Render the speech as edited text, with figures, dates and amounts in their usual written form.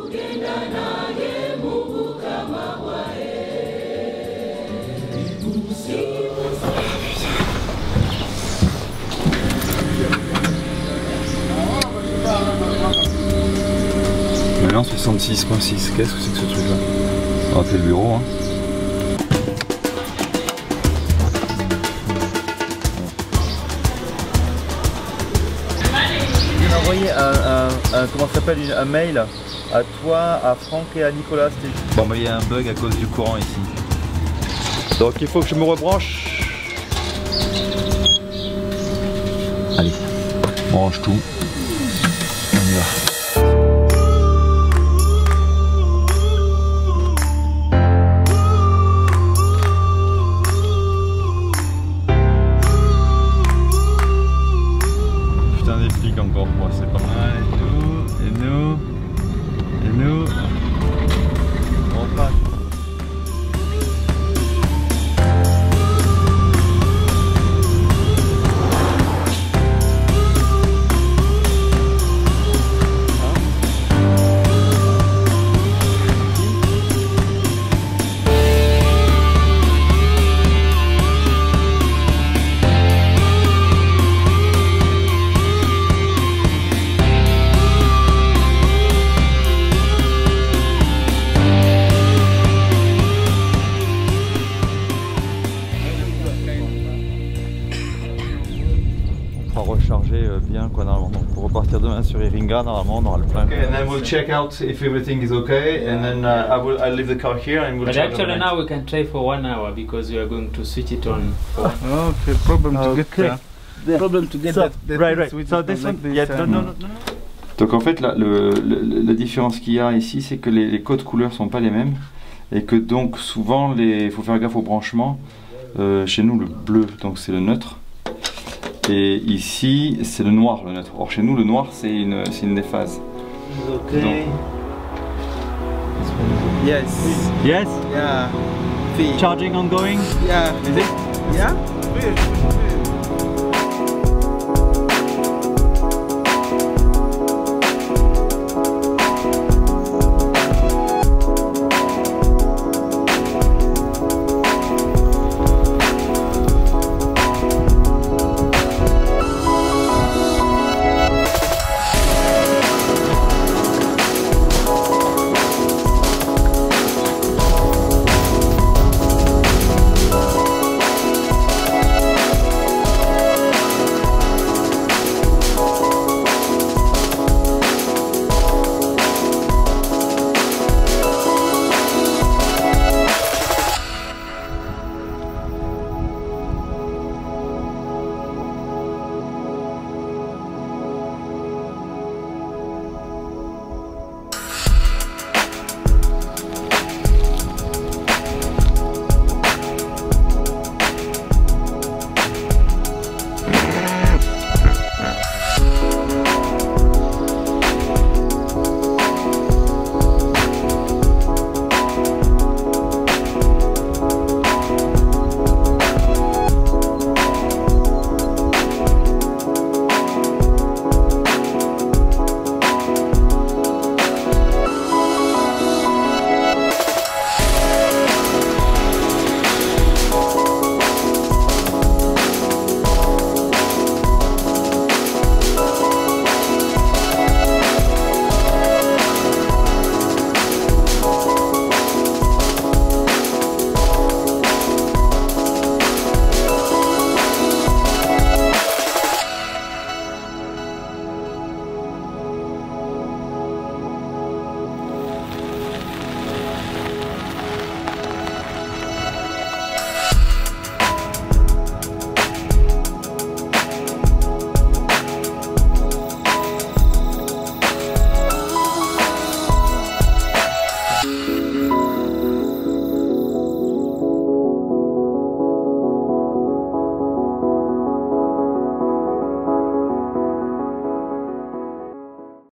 Maintenant 66.6, qu'est-ce que c'est que ce truc là? On va appeler le bureau hein. On a envoyé comment ça s'appelle, un mail à toi, à Franck et à Nicolas. Bon bah il y a un bug à cause du courant ici. Donc il faut que je me rebranche. Allez, on range tout. On y va. Encore moi c'est pas mal et nous on passe. Recharger bien quoi normalement. Donc pour repartir demain sur Iringa normalement on aura le plein. Okay, and then we'll check out if everything is okay and then I'll leave the car here and we'll. But actually now we can try for 1 hour because we are going to switch it on. Okay, problem to get that. Problem to get that. Right. So this one, yeah, no. Donc en fait la différence qu'il y a ici c'est que les codes couleurs sont pas les mêmes et que donc souvent il faut faire gaffe au branchement. Chez nous le bleu donc c'est le neutre. Et ici, c'est le noir, le neutre. Or, chez nous, le noir, c'est une déphase. Okay. Donc, yes. Yes. Yeah. Charging ongoing. Yeah. Is it? Yeah.